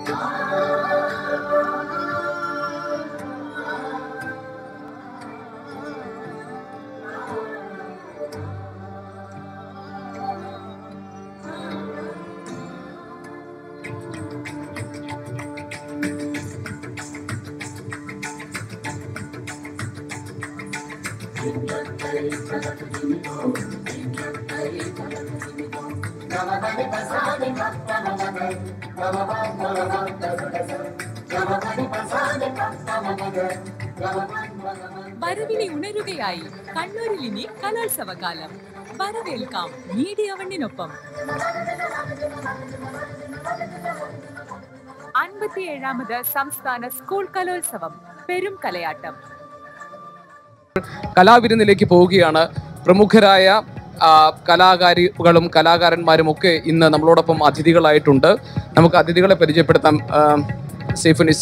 വരവിനെ ഉണരുകയായി കണ്ണൂരിൽ ഇനി കലോത്സവകാലം. വരവേൽക്കാം മീഡിയ വണ്ണിനൊപ്പം. 57ാമത് സംസ്ഥാന സ്കൂൾ കലോത്സവം പെരും കലയാട്ടം. കലാവിരുന്നിലേക്ക് പോവുകയാണ്. പ്രമുഖരായ കലാകാരികളും കലാകാരന്മാരും ഒക്കെ ഇന്ന് നമ്മളോടൊപ്പം അതിഥികളായിട്ടുണ്ട്. നമുക്ക് അതിഥികളെ പരിചയപ്പെടുത്താം. സൈഫുനിസ,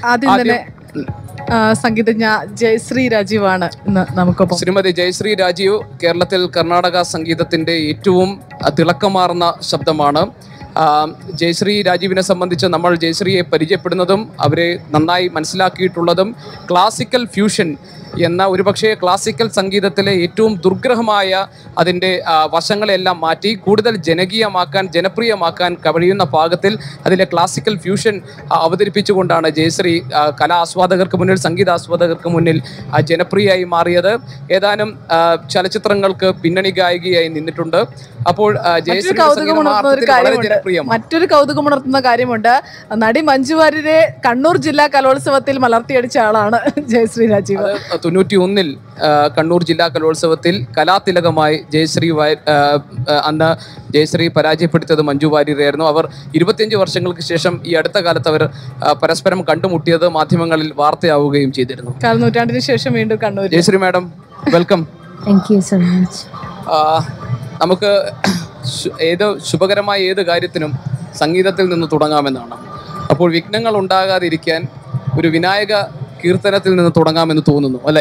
സംഗീതജ്ഞ ജയശ്രീ രാജീവ് ആണ് ഇന്ന് നമുക്കൊപ്പം. ശ്രീമതി ജയശ്രീ രാജീവ് കേരളത്തിൽ കർണാടക സംഗീതത്തിന്റെ ഏറ്റവും തിളക്കമാർന്ന ശബ്ദമാണ്. ജയശ്രീ രാജീവിനെ സംബന്ധിച്ച് നമ്മൾ ജയശ്രീയെ പരിചയപ്പെടുന്നതും അവരെ നന്നായി മനസ്സിലാക്കിയിട്ടുള്ളതും ക്ലാസിക്കൽ ഫ്യൂഷൻ എന്ന ഒരുപക്ഷെ ക്ലാസിക്കൽ സംഗീതത്തിലെ ഏറ്റവും ദുർഗ്രഹമായ അതിൻ്റെ വശങ്ങളെല്ലാം മാറ്റി കൂടുതൽ ജനകീയമാക്കാൻ, ജനപ്രിയമാക്കാൻ കഴിയുന്ന പാകത്തിൽ അതിലെ ക്ലാസിക്കൽ ഫ്യൂഷൻ അവതരിപ്പിച്ചുകൊണ്ടാണ് ജയശ്രീ കലാ ആസ്വാദകർക്ക് മുന്നിൽ, സംഗീത ആസ്വാദകർക്ക് മുന്നിൽ ജനപ്രിയമായി മാറിയത്. ഏതാനും ചലച്ചിത്രങ്ങൾക്ക് പിന്നണി ഗായികയായി നിന്നിട്ടുണ്ട്. അപ്പോൾ മറ്റൊരു കൗതുകമുണർത്തുന്ന കാര്യമുണ്ട്. നടി മഞ്ജു വാര്യരെ കണ്ണൂർ ജില്ലാ കലോത്സവത്തിൽ മലർത്തിയടിച്ച ആളാണ് ജയശ്രീ രാജീവ്. 91 കണ്ണൂർ ജില്ലാ കലോത്സവത്തിൽ കലാതിലകമായി അന്ന് ജയശ്രീ പരാജയപ്പെടുത്തിയത് മഞ്ജു വാര്യരെയായിരുന്നു. അവർ 25 വർഷങ്ങൾക്ക് ശേഷം ഈ അടുത്ത കാലത്ത് അവർ പരസ്പരം കണ്ടുമുട്ടിയത് മാധ്യമങ്ങളിൽ വാർത്തയാവുകയും ചെയ്തിരുന്നു. കാൽനൂറ്റാണ്ടിന് ശേഷം വീണ്ടും Kannur. Jayashree madam, welcome. Thank you so much. നമുക്ക് ശുഭകരമായ ഏത് കാര്യത്തിനും സംഗീതത്തിൽ നിന്ന് തുടങ്ങാമെന്നാണ്. അപ്പോൾ വിഘ്നങ്ങൾ ഉണ്ടാകാതിരിക്കാൻ ഒരു വിനായക കീർത്തനത്തിൽ നിന്ന് തുടങ്ങാമെന്ന് തോന്നുന്നു, അല്ലേ?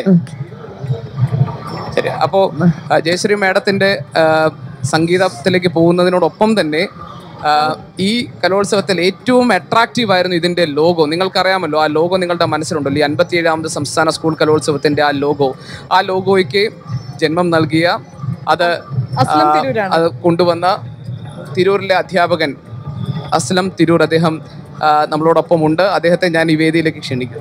ശരി. അപ്പോൾ ജയശ്രീ മാഡത്തിന്റെ സംഗീതത്തിലേക്ക് പോകുന്നതിനോടൊപ്പം തന്നെ ഈ കലോത്സവത്തിൽ ഏറ്റവും അട്രാക്റ്റീവ് ആയിരുന്നു ഇതിന്റെ ലോഗോ. നിങ്ങൾക്കറിയാമല്ലോ, ആ ലോഗോ നിങ്ങളുടെ മനസ്സിലുണ്ടല്ലോ. ഈ 57ാമത് സംസ്ഥാന സ്കൂൾ കലോത്സവത്തിന്റെ ആ ലോഗോയ്ക്ക് ജന്മം നൽകിയ അത് കൊണ്ടുവന്ന തിരൂരിലെ അധ്യാപകൻ അസ്ലം തിരൂർ, അദ്ദേഹം നമ്മളോടൊപ്പം ഉണ്ട്. അദ്ദേഹത്തെ ഞാൻ ഈ വേദിയിലേക്ക് ക്ഷണിക്കും.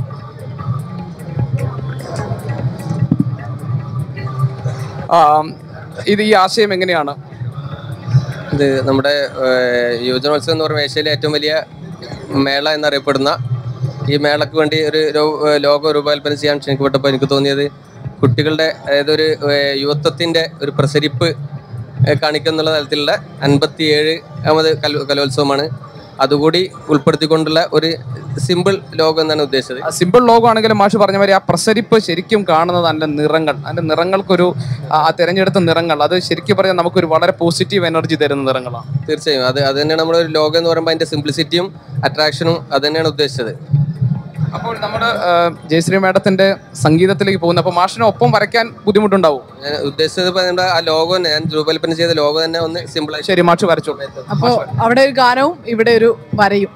ഈ ആശയം എങ്ങനെയാണ്? ഇത് നമ്മുടെ യുവജനോത്സവം എന്ന് പറയുന്ന ഏഷ്യയിലെ ഏറ്റവും വലിയ മേള എന്നറിയപ്പെടുന്ന ഈ മേളയ്ക്ക് വേണ്ടി ഒരു ലോഗോ രൂപകൽപ്പന ചെയ്യാൻ ക്ഷണിക്കപ്പെട്ടപ്പോൾ എനിക്ക് തോന്നിയത് കുട്ടികളുടെ അതായത് ഒരു യുവത്വത്തിൻ്റെ ഒരു പ്രസരിപ്പ് കാണിക്കുന്നുള്ള തരത്തിലുള്ള 57ാമത് കലോത്സവമാണ്. അതുകൂടി ഉൾപ്പെടുത്തിക്കൊണ്ടുള്ള ഒരു സിമ്പിൾ ലോഗോ എന്നാണ് ഉദ്ദേശിച്ചത്. സിമ്പിൾ ലോഗോ ആണെങ്കിലും മാഷ് പറഞ്ഞ മാതിരി ആ പ്രസരിപ്പ് ശരിക്കും കാണുന്നത് അതിൻ്റെ നിറങ്ങൾക്കൊരു തിരഞ്ഞെടുത്ത നിറങ്ങൾ, അത് ശരിക്കും പറഞ്ഞാൽ നമുക്കൊരു വളരെ പോസിറ്റീവ് എനർജി തരുന്ന നിറങ്ങളാണ്. തീർച്ചയായും അത് തന്നെയാണ് നമ്മുടെ ഒരു ലോഗോ എന്ന് പറയുമ്പോൾ അതിൻ്റെ സിംപ്ലിസിറ്റിയും അട്രാക്ഷനും അത് തന്നെയാണ് ഉദ്ദേശിച്ചത്. അപ്പോൾ നമ്മുടെ ജയശ്രീ മാഡത്തിന്റെ സംഗീതത്തിലേക്ക് പോകുന്നത്, അപ്പോൾ മാഷിനെ ഒപ്പം വരയ്ക്കാൻ ബുദ്ധിമുട്ടുണ്ടാവും? ഞാൻ ഉദ്ദേശിച്ചത് ആ ലോഗോ, ഞാൻ രൂപകൽപ്പന ചെയ്ത ലോഗോ തന്നെ ഒന്ന് സിമ്പിളായി. ശരി, മാഷ് വരച്ചോ. അപ്പോൾ അവിടെ ഒരു ഗാനവും ഇവിടെ ഒരു വരയും.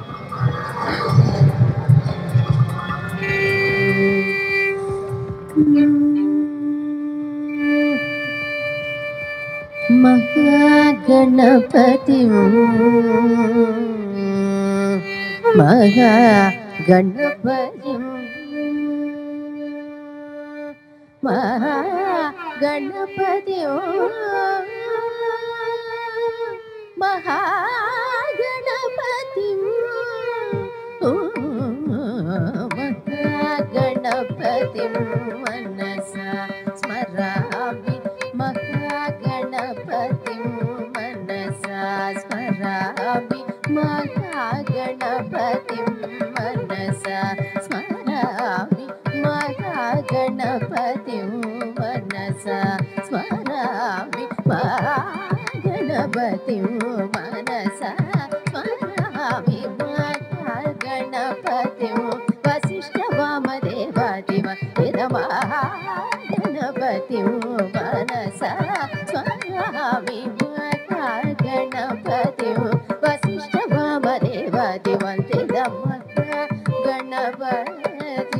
മഹാഗണപതി മഹാഗണപതി മഹാഗണപതി മഹാഗണപതി മഹാഗണപതി മനസാ സ്മരാമി മഹാഗണപതി മനസാ സ്മരാമി മഹാഗണപതി മനസാ സ്മരാമി മഹാഗണപതി മനസാ സ്മരാമി മഹാഗണപതി മനസാ സ്മരാമി മഹാഗണപതി വസിഷ്ഠ വാമദേവാദിവ മഹാഗണപതി മനസാ സ്മരാമി മഹാഗണപതി വസിഷ്ഠ വാമദേവാദിവ गणपति वन्दे गणपति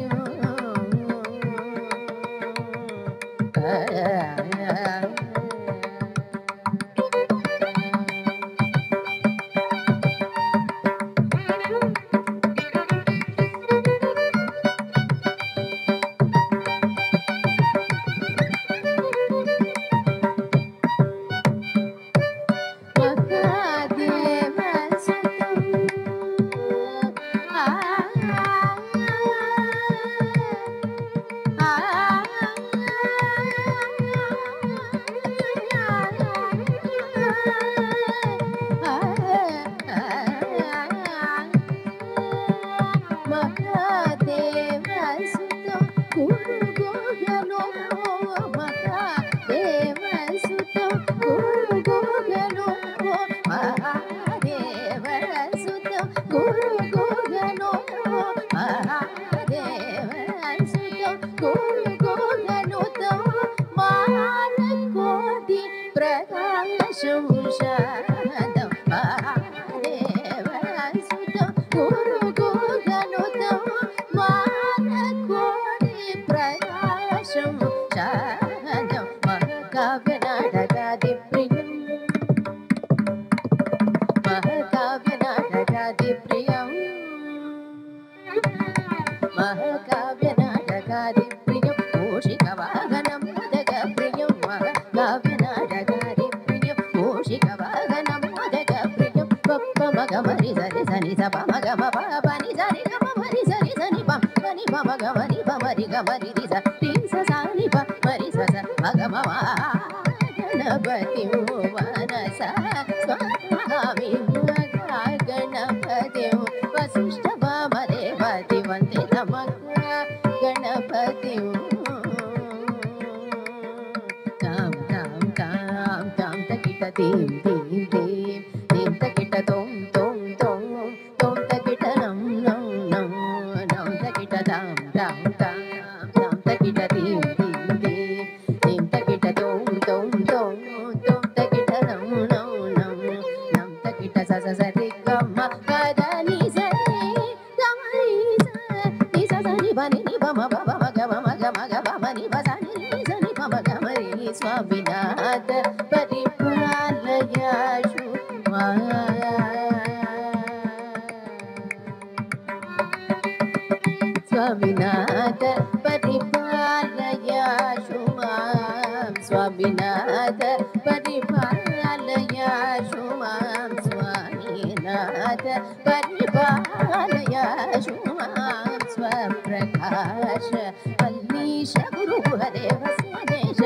प्रकाश वल्लीश गुरुदेव स्वदेश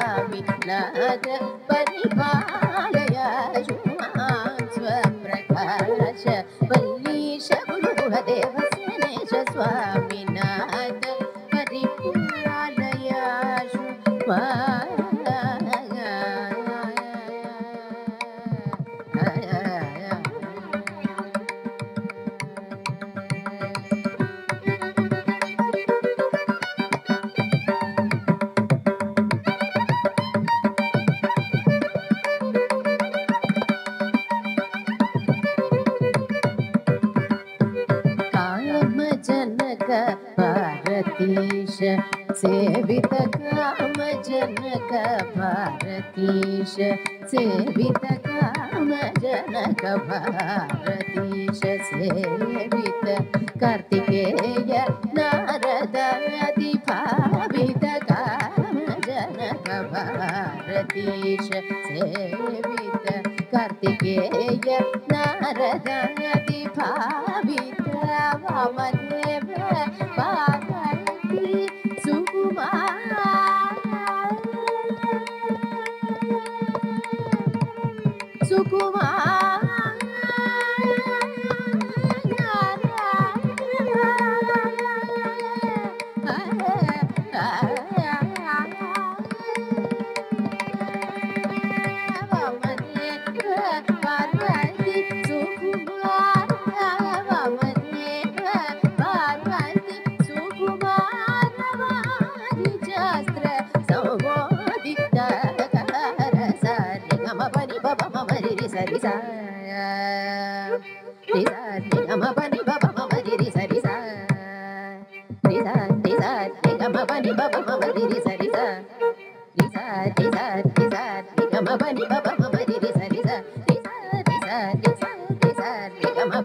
स्वामीनाथ परिपालय शुमां स्वप्रकाश वल्लीश गुरुदेव स्वदेश स्वामीनाथ परिपालय शुमां भारतीश सेवित काम जनक भारतीश सेवित काम जनक भारतीश सेवित कार्तिकेय नारद आदि भावित काम जनक भारतीश सेवित कार्तिकेय नारद आदि भावित वामदेव पार्वती सुकुमार सुकुमार वामदेव पार्वती सुकुमार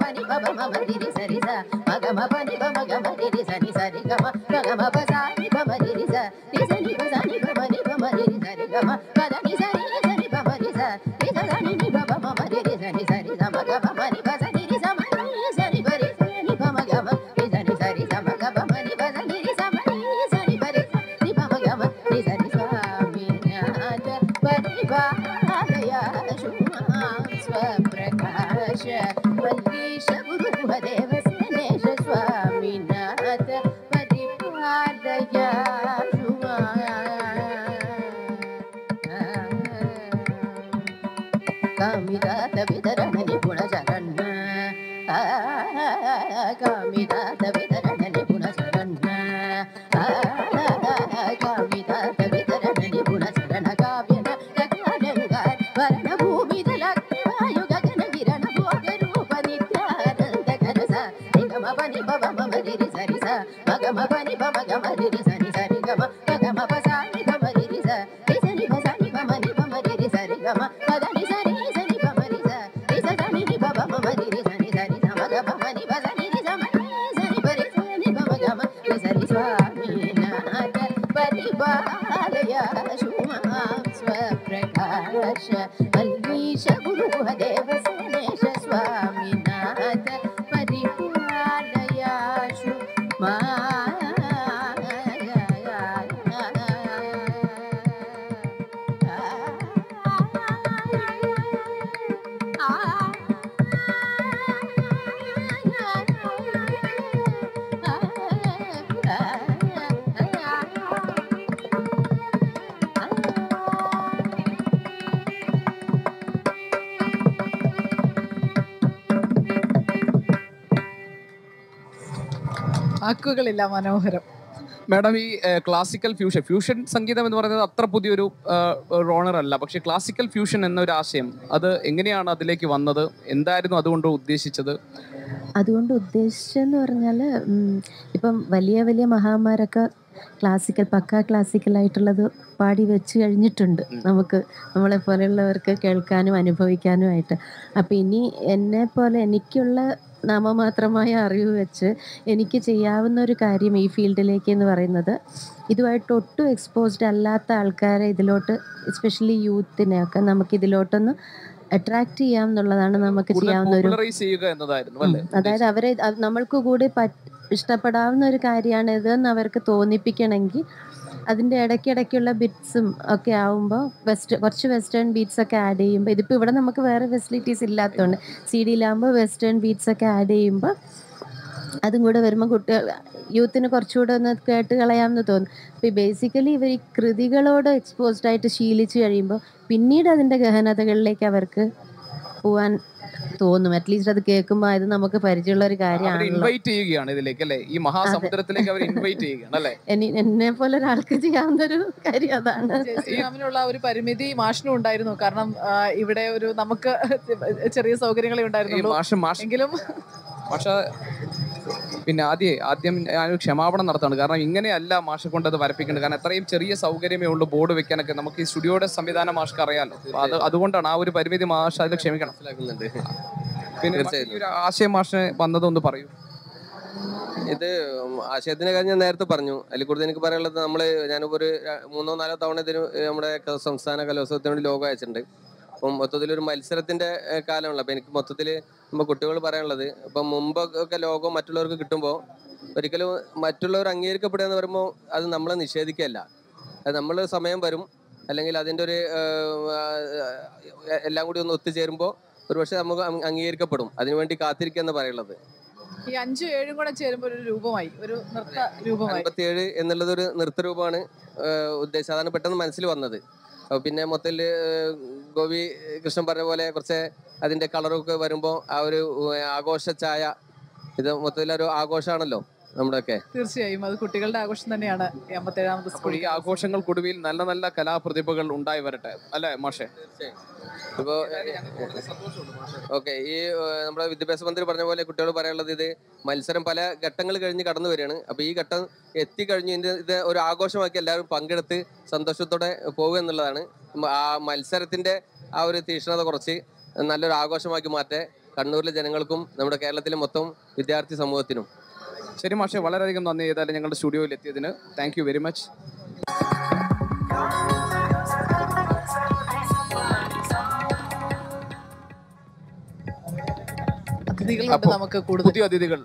pani pa pa ma ma di di sa ri sa ma ga ma pani pa ma ga ma di di sa ni sa ri ga ma pa sa ni pa ma di di sa ni pa sa ni pa ma ni pa ma di di sa ri ga ma pa da ni sa ni pa ma di sa ni pa pa ma ma di di sa ni sa ri sa ma ga ma ni pa sa ni ri sa ma ni sa ni pa ri sa ni pa ma ga ma ni sa ri sa ma ga ma ni pa sa ni ri sa ma ni sa ni pa ri sa ni pa ma ga ma ni sa ri sa mi na ja परिपालया स्वप्रकाश वल्लीश गुरुदेव स्नेश स्वामीनाथ परिपालया कामिदात वितरण निपुण शरण कामिदात वितरण निपुण शरण कामिदात वितरण निपुण शरण काव्य वर्ण भूमि जलवायु गगन किरण भोग रूप नित्यानंद घन सा निगम पनि पव मम रि सरि सा मगम पनि पव गम रि सनि सरि गम गम पसा निगम रि सा सनि पसा निगम नि पम रि सरि गम पद नि सरि सनि पम रि सा सनि नि पव मम रि सनि सरि सा मगम पनि पसा नि रि सम सनि परि सनि पम गम रि सरि स्वामी नाथ परिपालया स्वप्रकाश वल्लीश गुरुदेव स्नेश स्वामीनाथ परिपालयाशु വാക്കുകളില്ല, മനോഹരം. മാഡം, ഈ ക്ലാസിക്കൽ ഫ്യൂഷൻ സംഗീതം എന്ന് പറയുന്നത് അത്ര പുതിയൊരു റോണർ അല്ല. പക്ഷെ ക്ലാസിക്കൽ ഫ്യൂഷൻ എന്നൊരു ആശയം, അത് എങ്ങനെയാണ് അതിലേക്ക് വന്നത്? എന്തായിരുന്നു അതുകൊണ്ട് ഉദ്ദേശിച്ചത്? അതുകൊണ്ട് ഉദ്ദേശിച്ചെന്ന് പറഞ്ഞാൽ, ഇപ്പം വലിയ വലിയ മഹാന്മാരൊക്കെ പക്കാ ക്ലാസിക്കലായിട്ടുള്ളത് പാടി വെച്ച് കഴിഞ്ഞിട്ടുണ്ട്. നമ്മളെ പോലെയുള്ളവർക്ക് കേൾക്കാനും അനുഭവിക്കാനും ആയിട്ട്. അപ്പം ഇനി എന്നെപ്പോലെ എനിക്കുള്ള നാമമാത്രമായ അറിവ് വെച്ച് എനിക്ക് ചെയ്യാവുന്ന ഒരു കാര്യം ഈ ഫീൽഡിലേക്ക് എന്ന് പറയുന്നത്, ഇതുമായിട്ട് ഒട്ടും എക്സ്പോസ്ഡ് അല്ലാത്ത ആൾക്കാരെ ഇതിലോട്ട്, എസ്പെഷ്യലി യൂത്തിനെയൊക്കെ നമുക്ക് ഇതിലോട്ടൊന്ന് അട്രാക്ട് ചെയ്യാം എന്നുള്ളതാണ് നമുക്ക് ചെയ്യാവുന്ന ഒരു. അതായത് അവരെ നമ്മൾക്ക് കൂടി ഇഷ്ടപ്പെടാവുന്ന ഒരു കാര്യമാണ് ഇതെന്ന് അവർക്ക് തോന്നിപ്പിക്കണമെങ്കിൽ അതിൻ്റെ ഇടയ്ക്കിടയ്ക്കുള്ള ബിറ്റ്സും ഒക്കെ ആവുമ്പോൾ കുറച്ച് വെസ്റ്റേൺ ബീറ്റ്സ് ഒക്കെ ആഡ് ചെയ്യുമ്പോൾ, ഇതിപ്പോൾ ഇവിടെ നമുക്ക് വേറെ ഫെസിലിറ്റീസ് ഇല്ലാത്തതുകൊണ്ട് CD-യിലാകുമ്പോൾ വെസ്റ്റേൺ ബീറ്റ്സ് ഒക്കെ ആഡ് ചെയ്യുമ്പോൾ അതും കൂടെ വരുമ്പോൾ യൂത്തിന് കുറച്ചുകൂടെ ഒന്ന് കേട്ട് കളയാമെന്ന് തോന്നും. അപ്പോൾ ബേസിക്കലി ഇവർ ഈ കൃതികളോട് എക്സ്പോസ്ഡ് ആയിട്ട് ശീലിച്ച് കഴിയുമ്പോൾ പിന്നീട് അതിൻ്റെ ഗഹനതകളിലേക്ക് അവർക്ക് പോവാൻ തോന്നും. അറ്റ്ലീസ്റ്റ് അത് കേൾക്കുമ്പോൾ അത് നമുക്ക് പരിചയമുള്ള ഒരു കാര്യമാണല്ലോ. എന്നെ പോലെ ഒരാൾക്ക് ചെയ്യാവുന്ന ഒരു കാര്യം അതാണ്. ജയശ്രീറാമിനുള്ള ഒരു പരിമിതി മാഷിനും ഉണ്ടായിരുന്നു. കാരണം ഇവിടെ ഒരു നമുക്ക് ചെറിയ സൗകര്യങ്ങളെ ഉണ്ടായിരുന്നുള്ളൂ. എങ്കിലും പക്ഷേ പിന്നെ ആദ്യം ഞാനൊരു ക്ഷമാപണം നടത്താണ്. കാരണം ഇങ്ങനെയല്ല മാഷെ കൊണ്ട് അത് വരപ്പിക്കേണ്ടത്. കാരണം അത്രയും ചെറിയ സൗകര്യമേ ഉള്ളൂ ബോർഡ് വെക്കാനൊക്കെ. നമുക്ക് ഈ സ്റ്റുഡിയോയുടെ സംവിധാനം മാഷ്ക്ക് അറിയാമല്ലോ. അതുകൊണ്ടാണ് ആ ഒരു പരിമിതി മാഷ് അതിൽ ക്ഷമിക്കണം. പിന്നെ ഒരു ആശയം മാഷിന് വന്നതൊന്ന് പറയൂ. ഇത് ആശയത്തിനെ കാര്യം ഞാൻ നേരത്തെ പറഞ്ഞു. അതിൽ കൂടുതൽ എനിക്ക് പറയാനുള്ളത്, ഞാനിപ്പോൾ ഒരു 3-4 തവണ ഇതിന് നമ്മുടെ സംസ്ഥാന കലോത്സവത്തിന് വേണ്ടി ലോഗോ അയച്ചിട്ടുണ്ട്. അപ്പം മൊത്തത്തിലൊരു മത്സരത്തിന്റെ കാലമുള്ള. അപ്പം എനിക്ക് മൊത്തത്തിൽ നമ്മൾ കുട്ടികൾ പറയാനുള്ളത്, ഇപ്പം മുമ്പൊക്കെ ലോഗോ മറ്റുള്ളവർക്ക് കിട്ടുമ്പോൾ ഒരിക്കലും മറ്റുള്ളവർ അംഗീകരിക്കപ്പെടുക എന്ന് പറയുമ്പോൾ അത് നമ്മളെ നിഷേധിക്കുകയല്ല. അത് നമ്മൾ സമയം വരും, അല്ലെങ്കിൽ അതിൻ്റെ ഒരു എല്ലാം കൂടി ഒന്ന് ഒത്തുചേരുമ്പോൾ ഒരുപക്ഷെ നമുക്ക് അംഗീകരിക്കപ്പെടും. അതിനുവേണ്ടി കാത്തിരിക്കുക എന്ന് പറയുള്ളത്. ഈ 5-7 കൂടെ ചേരുമ്പോൾ ഒരു രൂപമായി, ഒരു നൃത്ത രൂപമായി. 57 എന്നുള്ളത് ഒരു നൃത്തരൂപമാണ് ഉദ്ദേശിച്ചത്. അതാണ് പെട്ടെന്ന് മനസ്സിൽ വന്നത്. പിന്നെ മൊത്തത്തിൽ ഗോപി കൃഷ്ണൻ പറഞ്ഞ പോലെ കുറച്ച് അതിൻ്റെ കളറൊക്കെ വരുമ്പോൾ ആ ഒരു ആഘോഷ ഛായ, ഇത് മൊത്തത്തിലൊരു ആഘോഷമാണല്ലോ നമ്മുടെയൊക്കെ. തീർച്ചയായും അത് കുട്ടികളുടെ ആഘോഷം തന്നെയാണ് 57ാമത് സ്കൂൾ. ഈ ആഘോഷങ്ങൾക്കൊടുവിൽ നല്ല നല്ല കലാപ്രതിഭകൾ ഉണ്ടായി വരട്ടെ, അല്ലേ മാഷെ? ഇപ്പോൾ ഓക്കെ, ഈ നമ്മുടെ വിദ്യാഭ്യാസ മന്ത്രി പറഞ്ഞ പോലെ കുട്ടികൾ പറയാനുള്ളത്, ഇത് മത്സരം പല ഘട്ടങ്ങൾ കഴിഞ്ഞ് കടന്നു വരികയാണ്. അപ്പോൾ ഈ ഘട്ടം എത്തിക്കഴിഞ്ഞ് ഇത് ഒരു ആഘോഷമാക്കി എല്ലാവരും പങ്കെടുത്ത് സന്തോഷത്തോടെ പോകുക എന്നുള്ളതാണ്. ആ മത്സരത്തിൻ്റെ ആ ഒരു തീക്ഷ്ണത കുറച്ച് നല്ലൊരു ആഘോഷമാക്കി മാറ്റേ കണ്ണൂരിലെ ജനങ്ങൾക്കും നമ്മുടെ കേരളത്തിലെ മൊത്തം വിദ്യാർത്ഥി സമൂഹത്തിനും. ശരി മാഷെ, വളരെയധികം നന്ദി ഏതായാലും ഞങ്ങളുടെ സ്റ്റുഡിയോയിൽ എത്തിയതിന്. Thank you very much. അതിഥികളുണ്ട് നമുക്ക് കൂടുതൽ. പുതിയ അതിഥികൾ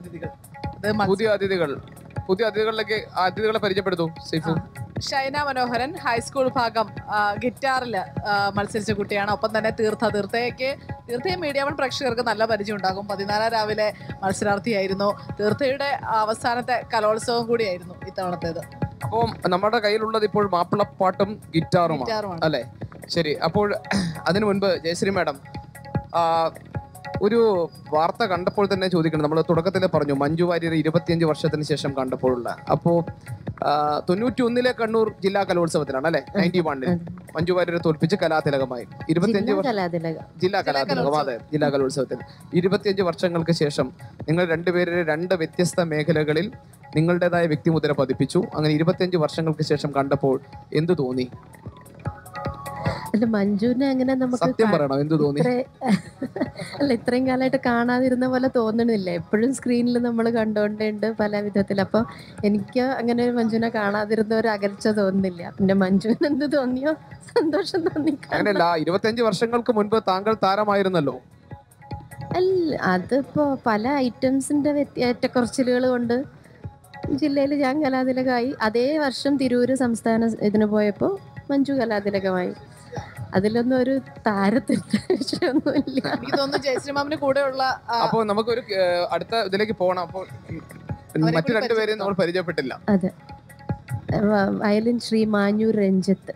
പുതിയ അതിഥികളെ പരിചയപ്പെടുത്തു. സൈഫു. ഷൈന മനോഹരൻ ഹൈസ്കൂൾ ഭാഗം ഗിറ്റാറിൽ മത്സരിച്ച കുട്ടിയാണ്. ഒപ്പം തന്നെ തീർത്ഥയെ മീഡിയ വൺ പ്രേക്ഷകർക്ക് നല്ല പരിചയം ഉണ്ടാകും. 14 രാവിലെ മത്സരാർത്ഥിയായിരുന്നു. തീർത്ഥയുടെ അവസാനത്തെ കലോത്സവം കൂടിയായിരുന്നു ഇത്തവണത്തേത്. അപ്പോൾ നമ്മുടെ കയ്യിലുള്ളത് ഇപ്പോൾ മാപ്പിളപ്പാട്ടും ഗിറ്റാറുമാണ് അല്ലേ? ശരി. അപ്പോൾ അതിനു മുൻപ് ജയശ്രീ മാഡം, ഒരു വാർത്ത കണ്ടപ്പോൾ തന്നെ ചോദിക്കണം. നമ്മൾ തുടക്കത്തിൽ പറഞ്ഞു മഞ്ജു വാര്യർ 25 വർഷത്തിന് ശേഷം കണ്ടപ്പോഴുള്ള. അപ്പോൾ 91 കണ്ണൂർ ജില്ലാ കലോത്സവത്തിലാണ് അല്ലെ, 91 മഞ്ജു വാര്യരെ തോൽപ്പിച്ച് കലാതിലകമായി 25 ജില്ലാ കലാതിലകം, അതെ, ജില്ലാ കലോത്സവത്തിൽ 25 വർഷങ്ങൾക്ക് ശേഷം നിങ്ങൾ രണ്ടുപേരെ 2 വ്യത്യസ്ത മേഖലകളിൽ നിങ്ങളുടേതായ വ്യക്തിമുദ്ര പതിപ്പിച്ചു. അങ്ങനെ 25 വർഷങ്ങൾക്ക് ശേഷം കണ്ടപ്പോൾ എന്ത് തോന്നി? അല്ല, മഞ്ജുവിനെ അങ്ങനെ നമുക്ക് സത്യം പറയണം, എന്ത് തോന്നി? അല്ല, ഇത്രയും കാലമായിട്ട് കാണാതിരുന്ന പോലെ തോന്നണില്ല. എപ്പോഴും സ്ക്രീനിൽ നമ്മൾ കണ്ടോണ്ടുണ്ട് പല വിധത്തിൽ. അപ്പൊ എനിക്ക് അങ്ങനെ ഒരു മഞ്ജുവിനെ കാണാതിരുന്ന ഒരു അകൽച്ച തോന്നുന്നില്ല. പിന്നെ മഞ്ജുവിന് എന്ത് തോന്നിയോ? സന്തോഷം തോന്നി. അങ്ങനെയല്ല, 25 വർഷങ്ങൾക്ക് മുൻപ് താങ്കൾ താരമായിരുന്നല്ലോ. അല്ല, അതിപ്പോ പല ഐറ്റംസിന്റെ ഏറ്റക്കുറച്ചിലുകൾ കൊണ്ട് ജില്ലയിൽ ഞാൻ കലാതിലകമായി. അതേ വർഷം തിരൂര് സംസ്ഥാന ഇതിന് പോയപ്പോ മഞ്ജു കലാതിലകമായി. അതിലൊന്നും ഒരു താരത്തിന്റെ വിഷയമൊന്നുമില്ല. എനിക്ക് തോന്നുന്നു ജയശ്രീ മാമിന് കൂടെയുള്ള അപ്പോൾ നമുക്കൊരു അടുത്ത ഇതിലേക്ക് പോകണം. അപ്പോൾ മറ്റു രണ്ടുപേരെയും നമ്മൾ പരിചയപ്പെട്ടില്ല. അതെ, വയലിൻ ശ്രീ മാഞ്ഞൂർ രഞ്ജിത്ത്.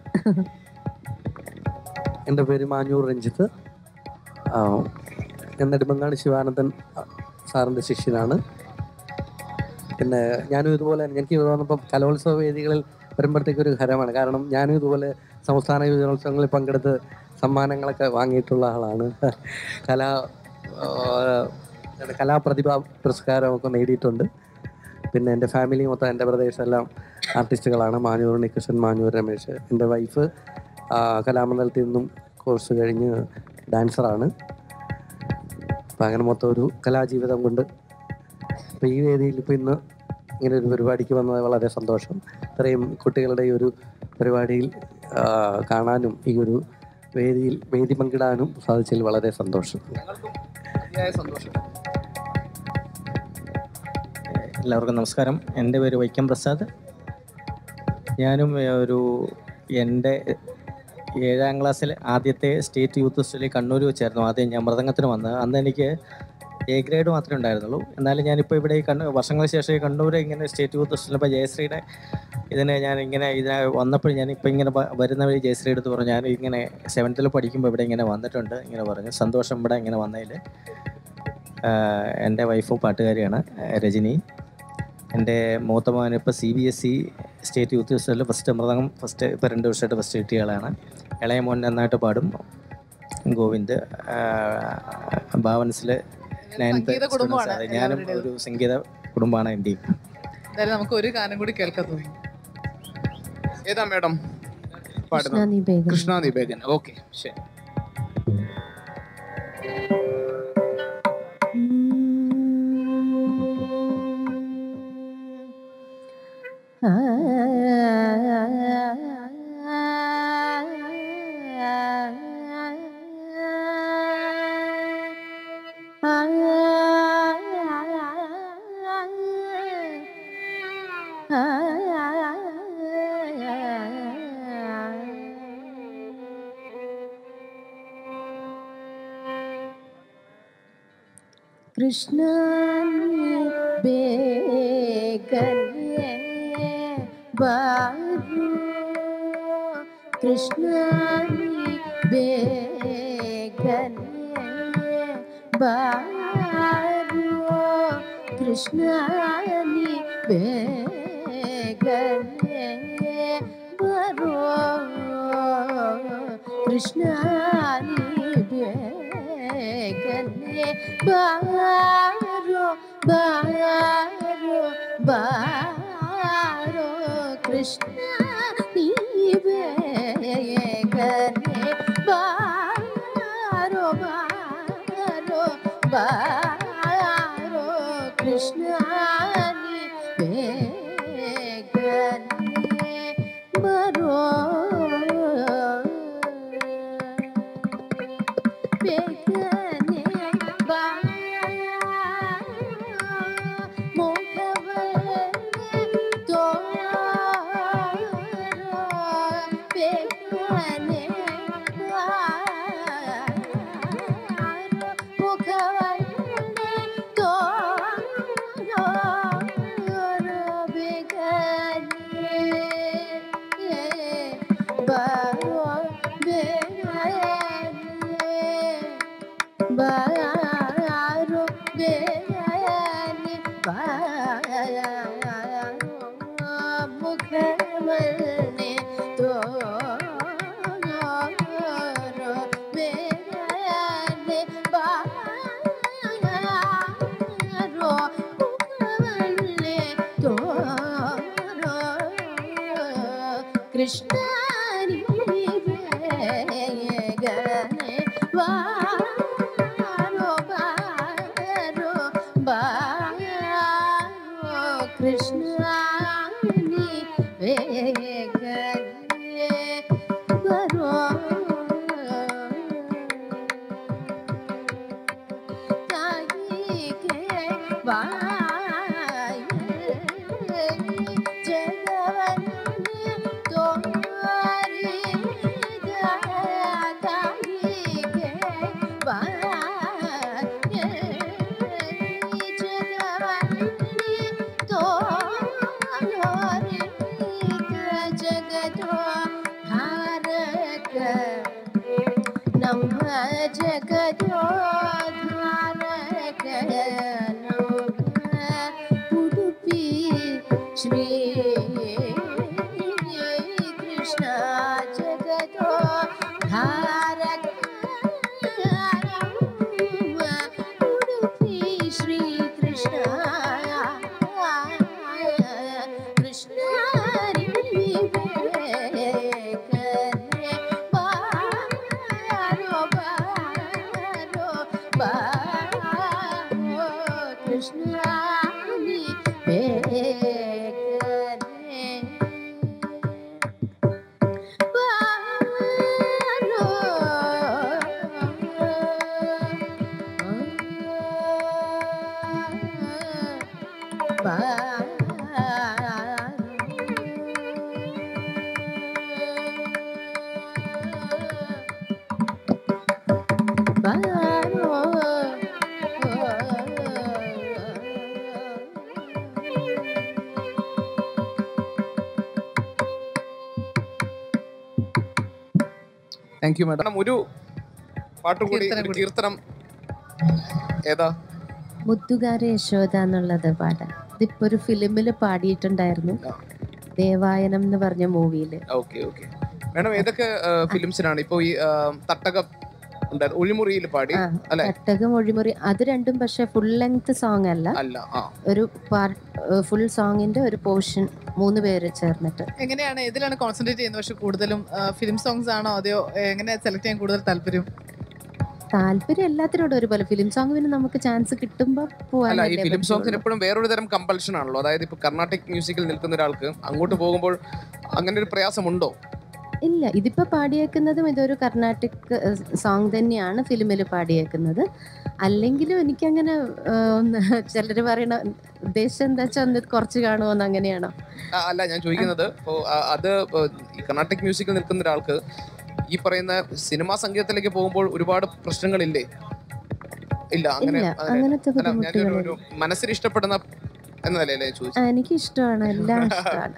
എൻ്റെ പേര് മാഞ്ഞൂർ രഞ്ജിത്ത്. ഞാൻ നെടുമങ്ങാട് ശിവാനന്ദൻ സാറിൻ്റെ ശിഷ്യനാണ്. പിന്നെ ഞാനും ഇതുപോലെ എനിക്ക് തോന്നുന്നപ്പം കലോത്സവ വേദികളിൽ വരുമ്പോഴത്തേക്കൊരു ഹരമാണ്. കാരണം ഞാനും ഇതുപോലെ സംസ്ഥാന യുവജനോത്സവങ്ങളിൽ പങ്കെടുത്ത് സമ്മാനങ്ങളൊക്കെ വാങ്ങിയിട്ടുള്ള ആളാണ്. കലാപ്രതിഭ പുരസ്കാരമൊക്കെ നേടിയിട്ടുണ്ട്. പിന്നെ എൻ്റെ ഫാമിലി മൊത്തം, എൻ്റെ ബ്രദേഴ്സ് എല്ലാം ആർട്ടിസ്റ്റുകളാണ്. മാഞ്ഞൂർ ഉണ്ണികൃഷ്ണൻ, മാഞ്ഞൂർ രമേശ്. എൻ്റെ വൈഫ് കലാമണ്ഡലത്തിൽ നിന്നും കോഴ്സ് കഴിഞ്ഞ് ഡാൻസറാണ്. അപ്പം അങ്ങനെ മൊത്തം ഒരു കലാജീവിതം കൊണ്ട് അപ്പോൾ ഈ വേദിയിൽ ഇപ്പോൾ ഇന്ന് ഇങ്ങനെ ഒരു പരിപാടിക്ക് വന്നത് വളരെ സന്തോഷം. ഇത്രയും കുട്ടികളുടെ ഈ ഒരു പരിപാടിയിൽ കാണാനും ഈ ഒരു വേദി പങ്കിടാനും സാധിച്ചതിൽ വളരെ സന്തോഷം. എല്ലാവർക്കും നമസ്കാരം. എൻ്റെ പേര് വൈക്കം പ്രസാദ്. ഞാനും എൻ്റെ 7ാം ക്ലാസ്സിൽ ആദ്യത്തെ സ്റ്റേറ്റ് യൂത്ത് ഫെസ്റ്റിവലിൽ കണ്ണൂർ വെച്ചായിരുന്നു ആദ്യം ഞാൻ മൃദംഗത്തിന് വന്നത്. അന്ന് എനിക്ക് A ഗ്രേഡ് മാത്രമേ ഉണ്ടായിരുന്നുള്ളൂ. എന്നാലും ഞാനിപ്പോൾ ഇവിടെ വർഷങ്ങൾക്ക് ശേഷം ഈ കണ്ണൂർ ഇങ്ങനെ സ്റ്റേറ്റ് യൂത്ത് ഫെസ്റ്റിവൽ, ഇപ്പോൾ ജയശ്രീയുടെ ഇതിനെ വന്നപ്പോൾ ഞാനിപ്പോൾ ഇങ്ങനെ വരുന്ന വഴി ജയശ്രീ എടുത്ത് പറഞ്ഞു, ഞാൻ ഇങ്ങനെ 7th പഠിക്കുമ്പോൾ ഇവിടെ ഇങ്ങനെ വന്നിട്ടുണ്ട്, ഇങ്ങനെ പറഞ്ഞു. സന്തോഷം ഇവിടെ ഇങ്ങനെ വന്നതിൽ. എൻ്റെ വൈഫും പാട്ടുകാരിയാണ് രജനി. എൻ്റെ മൂത്ത മോൻ ഇപ്പോൾ CBSE സ്റ്റേറ്റ് യൂത്ത് ഫെസ്റ്റിവലിൽ മൃദംഗം ഇപ്പോൾ 2 വർഷമായിട്ട് ഫസ്റ്റ് കിട്ടിയ ആളാണ്. ഇളയ മോൻ നന്നായിട്ട് പാടും. ഗോവിന്ദ് ഭാവൻസിൽ 9th. ഞാനും ഒരു സംഗീത കുടുംബമാണ് എൻ്റെയും. എന്തായാലും നമുക്ക് ഒരു ഗാനം കൂടി കേൾക്കാൻ തോന്നി. ഏതാ മാഡം പാടുന്നത്? കൃഷ്ണ നിബേഗൻ. ഓക്കെ, ശരി. കൃഷ്ണ ബേഗനെ ബാരു, കൃഷ്ണ ബേഗനെ ബാരു, കൃഷ്ണ ബേഗനെ ബാരു, കൃഷ്ണ ബേഗനെ ബാരോ ബാരോ ബാരോ, കൃഷ്ണ നീ ബേഗനെ ബാരോ ബാരോ, बारो कृष्ण बेगने बरो बेगने बारो बेगने मुखमने तो बेगने बारो मुखमने तो कृष्ण बेगने कृष्ण बरो ताही के वाय जगवन तोरी ताही के वाय जगवन जगतो धारक नम जगतो धारक उडुपी श्री कृष्ण जगतो धारक Udupi Shri Krishna thank you madam. ഒരു പാട്ടുകൂടി, ഒരു കീർത്തനം ഏതാ? മുത്തുകാരെ യശോദ എന്നുള്ളത് പാടാം. ഇതിപ്പോ ഒരു ഫിലിമില് പാടിയിട്ടുണ്ടായിരുന്നു, ദേവായനം എന്ന് പറഞ്ഞ മൂവിയില്. ഓക്കെ ഓക്കെ മാഡം, ഏതൊക്കെ ഫിലിംസിനാണ് ഇപ്പൊ ഈ തട്ടകം ഒഴിമുറിയിൽ പാടി അല്ലെ? തട്ടകം, ഒഴിമുറി, അത് രണ്ടും പക്ഷെ ഫുൾ ലെങ്ത് സോങ് അല്ല, ഒരു ഫുൾ സോങ്ങിന്റെ ഒരു പോർഷൻ 3 പേര് ചേർന്നിട്ട്. എങ്ങനെയാണ്, ഇതിലാണ് കോൺസെൻട്രേറ്റ് ചെയ്യുന്നത്? പക്ഷെ കൂടുതലും ഫിലിം സോങ്സ് ആണോ അതെയോ എങ്ങനെ സെലക്ട് ചെയ്യാൻ കൂടുതൽ താല്പര്യം? താല്പര്യം എല്ലാത്തിനോടും ഒരുപോലെ. ഫിലിം സോങ് പിന്നെ നമുക്ക് ചാൻസ് കിട്ടുമ്പോ പോവാൻ. ഈ ഫിലിം സോങ്സിന് എപ്പോഴും വേറൊരു തരം കമ്പൽഷൻ ആണല്ലോ. അതായത് ഇപ്പൊ കർണാട്ടിക് മ്യൂസിക്കിൽ നിൽക്കുന്ന ഒരാൾക്ക് അങ്ങോട്ട് പോകുമ്പോൾ അങ്ങനെ ഒരു പ്രയാസമുണ്ടോ? ഇല്ല, ഇതിപ്പോ പാടിയേക്കുന്നതും ഇതൊരു കർണാട്ടിക് സോങ് തന്നെയാണ് ഫിലിമിൽ പാടിയേക്കുന്നത്. അല്ലെങ്കിലും എനിക്കങ്ങനെ ചിലര് പറയണ ഉദ്ദേശം എന്താ വെച്ചാൽ ഒന്ന് കുറച്ച് കാണുമോന്ന്, അങ്ങനെയാണോ? അല്ല, ഞാൻ ചോദിക്കുന്നത് അത് കർണാട്ടിക് മ്യൂസിക്കിൽ നിൽക്കുന്ന ഒരാൾക്ക് ഈ പറയുന്ന സിനിമാ സംഗീതത്തിലേക്ക് പോകുമ്പോൾ ഒരുപാട് പ്രശ്നങ്ങളില്ലേ? ഇല്ല, അങ്ങനെ ഞാനൊരു മനസ്സിന് ഇഷ്ടപ്പെടുന്ന എന്ന നിലയിലേ ചോദിച്ചു. എനിക്ക് ഇഷ്ടമാണ്, എല്ലാം ഇഷ്ടമാണ്.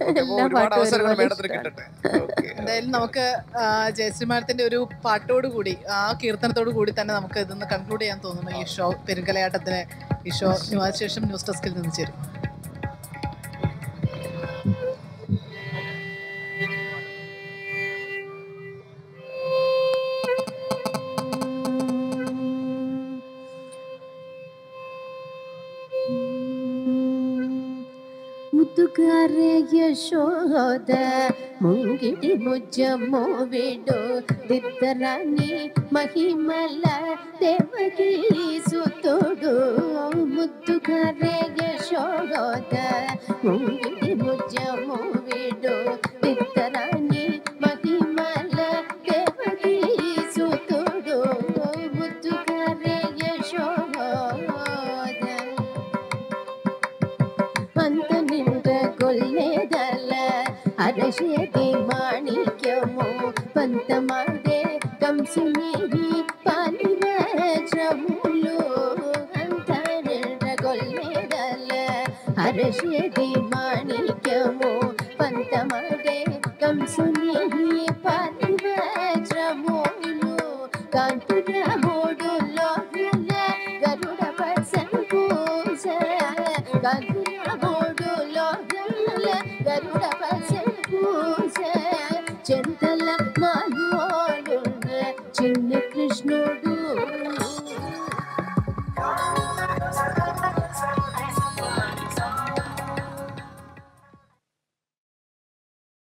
എന്തായാലും നമുക്ക് ജയശ്രീ മാഡത്തിന്റെ ഒരു പാട്ടോട് കൂടി, ആ കീർത്തനത്തോടു കൂടി തന്നെ നമുക്ക് ഇതൊന്ന് കൺക്ലൂഡ് ചെയ്യാൻ തോന്നുന്നു. ഈ ഷോ, പെരുങ്കലയാട്ടത്തിന് ഈ ഷോ ശേഷം ന്യൂസ് ഡെസ്കിൽ നിന്ന് ചേരും. ముద్దుగారే యశోద ముంగిటి ముజ్జము విడు దిద్దరాని మహిమల దేవకి సుతుడు ముద్దుగారే యశోద ముంగిటి ముజ్జము విడు దిద్దరాని మహిమల దేవకి సుతుడు ముద్దుగారే యశోద అంత నిండ గొల్లేదల అరశేది మాణిక్యము పంతమాడే కంసుని పాలివజ్రములు అంత నిండ గొల్లేదల అరశేది మాణిక్యము పంతమాడే కంసుని పాలివజ్రములు కాంతుర మూడు లోహల గరుడ పసంపూస కాంతుర మూడు లోహల గరుడ పసంపూస చెంతల మానోడు చిన్న కృష్ణుడు